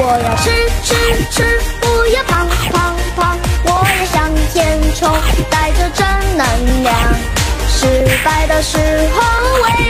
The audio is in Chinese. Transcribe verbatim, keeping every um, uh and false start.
我要吃吃吃，不要胖胖胖，我要向前冲，带着正能量。失败的时候为